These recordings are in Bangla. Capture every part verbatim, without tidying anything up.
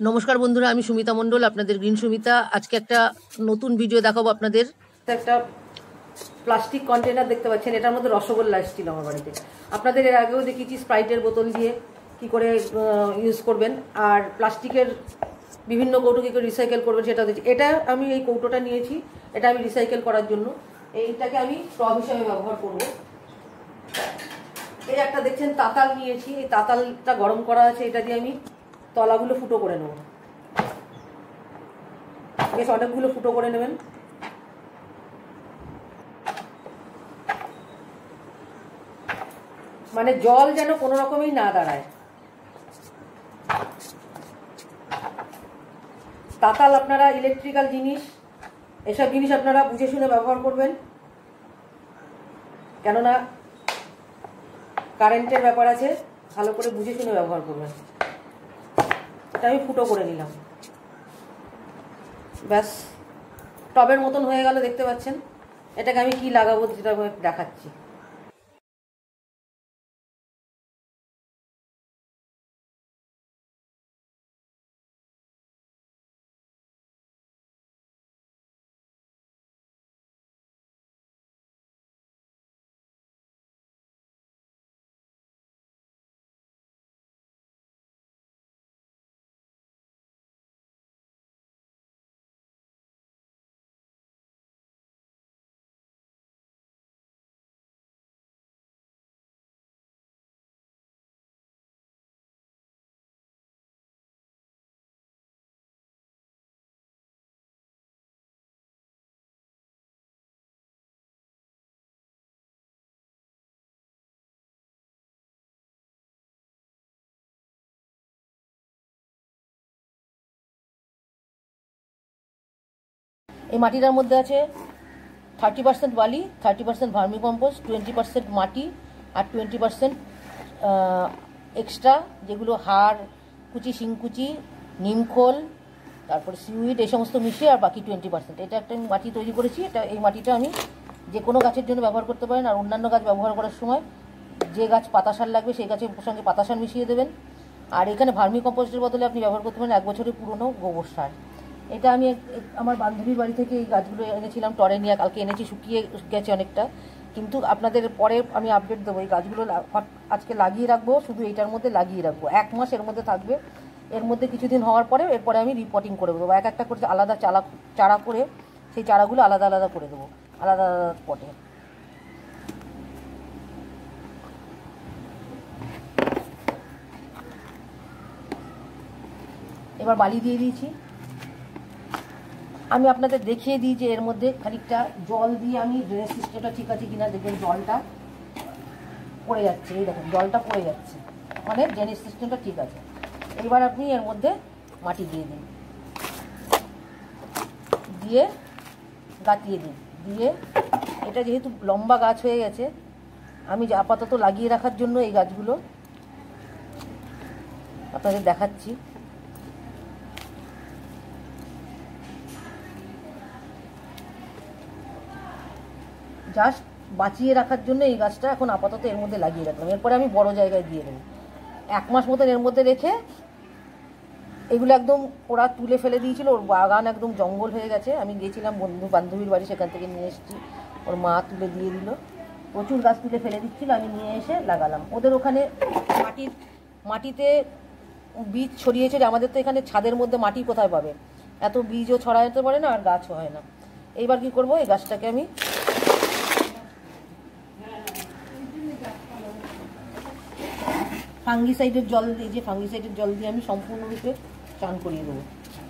নমস্কার বন্ধুরা, আমি সুমিতা মণ্ডল, আপনাদের গ্রিন সুমিতা। আজকে একটা নতুন ভিডিও দেখাবো আপনাদের। একটা প্লাস্টিক কন্টেনার দেখতে পাচ্ছেন, এটার মধ্যে রসগোল্লা এসেছিল আমার বাড়িতে। আপনাদের এর আগেও দেখিয়েছি স্প্রাইটের বোতল দিয়ে কি করে ইউজ করবেন, আর প্লাস্টিকের বিভিন্ন কৌটো কী করে রিসাইকেল করবেন সেটা দেখছি। এটা আমি এই কৌটোটা নিয়েছি, এটা আমি রিসাইকেল করার জন্য। এইটাকে আমি টব হিসাবে ব্যবহার করব। এই একটা দেখছেন তাতাল নিয়েছি, এই তাতালটা গরম করা আছে, এটা দিয়ে আমি তলাগুলো ফুটো করে নেব। বেশ অনেকগুলো ফুটো করে নেবেন। মানে জল যেন কোনো রকমই না দাঁড়ায়। তাতাল আপনারা ইলেকট্রিক্যাল জিনিস, এসব জিনিস আপনারা বুঝে শুনে ব্যবহার করবেন, কেননা কারেন্টের ব্যাপার আছে, ভালো করে বুঝে শুনে ব্যবহার করবেন। এটা আমি ফুটো করে নিলাম, ব্যাস টবের মতন হয়ে গেল, দেখতে পাচ্ছেন। এটাকে আমি কি লাগাবো সেটা দেখাচ্ছি। এই মাটিটার মধ্যে আছে থার্টি পার্সেন্ট বালি, thirty percent vermicompost, twenty percent মাটি, আর টোয়েন্টি পার্সেন্ট এক্সট্রা যেগুলো হাড় কুচি, শিংকুচি, নিমখোল, তারপরে সিউইড, এই সমস্ত মিশিয়ে, আর বাকি টোয়েন্টি পার্সেন্ট। এটা একটা আমি মাটি তৈরি করেছি। এটা এই মাটিটা আমি যে কোনো গাছের জন্য ব্যবহার করতে পারেন। আর অন্যান্য গাছ ব্যবহার করার সময় যে গাছ পাতা সার লাগবে সেই গাছের সঙ্গে পাতা সার মিশিয়ে দেবেন। আর এখানে ভার্মি কম্পোস্টের বদলে আপনি ব্যবহার করতে পারেন এক বছরের পুরনো গোবর সার। এটা আমি আমার বান্ধবীর বাড়ি থেকে এই গাছগুলো এনেছিলাম, টরে নিয়ে কালকে এনেছি, শুকিয়ে গেছে অনেকটা, কিন্তু আপনাদের পরে আমি আপডেট দেবো। এই গাছগুলো আজকে লাগিয়ে রাখবো, শুধু এইটার মধ্যে লাগিয়ে রাখবো, এক মাস এর মধ্যে থাকবে। এর মধ্যে কিছুদিন হওয়ার পরে এরপরে আমি রিপোর্টিং করে দেবো, এক একটা করে আলাদা চারা চারা করে সেই চারাগুলো আলাদা আলাদা করে দেবো, আলাদা আলাদা পটে। এবার বালি দিয়ে দিয়েছি। আমি আপনাদের দেখিয়ে দিই যে এর মধ্যে খানিকটা জল দিয়ে আমি ড্রেনেজ সিস্টেমটা ঠিক আছে কিনা। দেখবেন জলটা পড়ে যাচ্ছে, এই দেখুন জলটা পড়ে যাচ্ছে, মানে ড্রেনেজ সিস্টেমটা ঠিক আছে। এবার আপনি এর মধ্যে মাটি দিয়ে দিন, দিয়ে গাঁথিয়ে দিন। দিয়ে এটা যেহেতু লম্বা গাছ হয়ে গেছে, আমি আপাতত লাগিয়ে রাখার জন্য এই গাছগুলো আপনাদের দেখাচ্ছি। জাস্ট বাঁচিয়ে রাখার জন্য এই গাছটা এখন আপাতত এর মধ্যে লাগিয়ে রাখলাম। এরপরে আমি বড় জায়গায় দিয়ে দেবো, এক মাস মতন এর মধ্যে রেখে। এগুলো একদম ওরা তুলে ফেলে দিয়েছিল, ওর বাগান একদম জঙ্গল হয়ে গেছে। আমি গিয়েছিলাম বন্ধু বান্ধবীর বাড়ি, সেখান থেকে নিয়ে এসেছি, ওর মা তুলে দিয়ে দিল। প্রচুর গাছ তুলে ফেলে দিচ্ছিল, আমি নিয়ে এসে লাগালাম। ওদের ওখানে মাটির মাটিতে বীজ ছড়িয়েছে, যে আমাদের তো এখানে ছাদের মধ্যে মাটি কোথায় পাবে, এত বীজও ছড়াতে পারে না, আর গাছও হয় না। এইবার কি করব, এই গাছটাকে আমি ফাঙ্গিসাইডের জল দিয়ে, যে ফাঙ্গিসাইডের জল দিয়ে আমি সম্পূর্ণরূপে চান করিয়ে দেবো।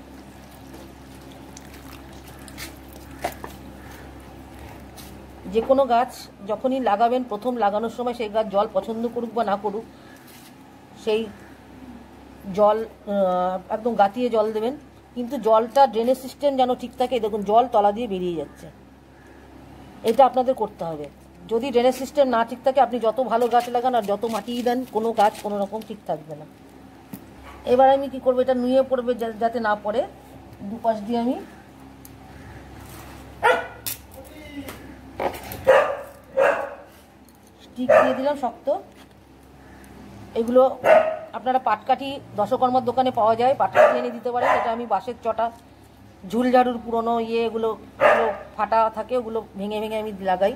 যে কোনো গাছ যখনই লাগাবেন, প্রথম লাগানোর সময় সেই গাছ জল পছন্দ করুক বা না করুক, সেই জল একদম গাঁথিয়ে জল দেবেন। কিন্তু জলটা ড্রেনেজ সিস্টেম যেন ঠিক থাকে। দেখুন জল তলা দিয়ে বেরিয়ে যাচ্ছে, এটা আপনাদের করতে হবে। যদি ড্রেনেজ সিস্টেম না ঠিক থাকে, আপনি যত ভালো গাছ লাগান আর যত মাটি দেন, কোনো গাছ কোনো রকম ঠিক থাকবে না। এবার আমি কি করবো, এটা নুয়ে পড়বে যাতে না পড়ে, দুপাশ দিয়ে আমি স্টিক দিয়ে দিলাম শক্ত। এগুলো আপনারা পাটকাঠি দশকর্মার দোকানে পাওয়া যায়, পাটকাঠি এনে দিতে পারেন। এটা আমি বাঁশের চটা, ঝুল ঝাড়ুর পুরোনো ইয়ে এগুলো এগুলো ফাটা থাকে, ওগুলো ভেঙে ভেঙে আমি লাগাই।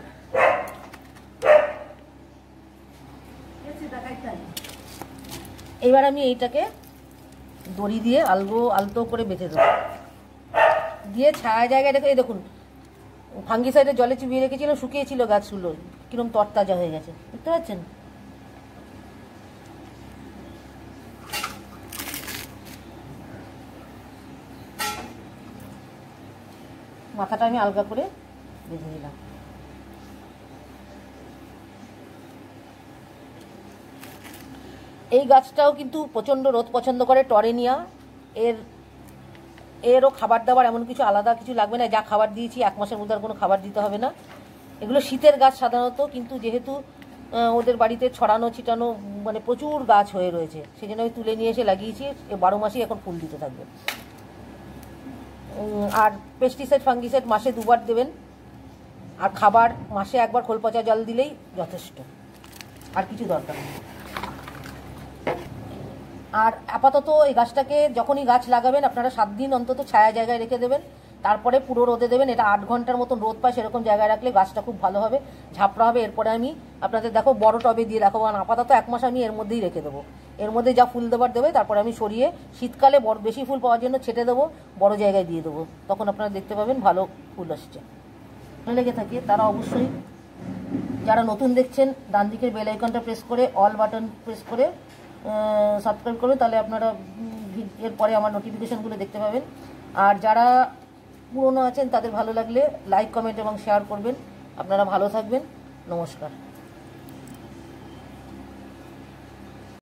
এবার আমি এইটাকে দড়ি দিয়ে আলগো আলতো করে বেঁধে দেবো, দিয়ে ছায়া জায়গায় রেখে, এই দেখুন ফাঙ্গিসাইডে জলে চুবিয়ে রেখেছিল, শুকিয়েছিল গাছগুলো, কিরকম তরতাজা হয়ে গেছে, বুঝতে পারছেন? মাথাটা আমি আলগা করে বেঁধে দিলাম। এই গাছটাও কিন্তু প্রচণ্ড রোদ পছন্দ করে, টরেনিয়া। এর এরও খাবার দাবার এমন কিছু আলাদা কিছু লাগবে না, যা খাবার দিয়েছি এক মাসের মধ্যে আর কোনো খাবার দিতে হবে না। এগুলো শীতের গাছ সাধারণত, কিন্তু যেহেতু ওদের বাড়িতে ছড়ানো ছিটানো মানে প্রচুর গাছ হয়ে রয়েছে, সেই জন্য আমি তুলে নিয়ে এসে লাগিয়েছি। বারো মাসই এখন ফুল দিতে থাকবে। আর পেস্টিসাইড ফাঙ্গিসাইড মাসে দুবার দেবেন, আর খাবার মাসে একবার খোল পচা জল দিলেই যথেষ্ট, আর কিছু দরকার নেই। আর আপাতত এই গাছটাকে যখনই গাছ লাগাবেন আপনারা সাত দিন অন্তত ছায়া জায়গায় রেখে দেবেন, তারপরে পুরো রোদে দেবেন। এটা আট ঘন্টার মতন রোদ পায়, সেরকম জায়গায় রাখলে গাছটা খুব ভালো হবে, ঝাপড়া হবে। এরপরে আমি আপনাদের দেখো বড় টবে দিয়ে রাখবো, আর আপাতত এক মাস আমি এর মধ্যেই রেখে দেবো। এর মধ্যে যা ফুল দেবার দেবে, তারপরে আমি সরিয়ে শীতকালে বড় বেশি ফুল পাওয়ার জন্য ছেটে দেবো, বড় জায়গায় দিয়ে দেবো, তখন আপনারা দেখতে পাবেন ভালো ফুল আসছে। লেগে থাকে তারা অবশ্যই, যারা নতুন দেখছেন, ডান দিকের বেল আইকনটা প্রেস করে অল বাটন প্রেস করে সাবস্ক্রাইব করবেন, তাহলে আপনারা এরপরে আমার নোটিফিকেশানগুলো দেখতে পাবেন। আর যারা পুরনো আছেন তাদের ভালো লাগলে লাইক কমেন্ট এবং শেয়ার করবেন। আপনারা ভালো থাকবেন, নমস্কার।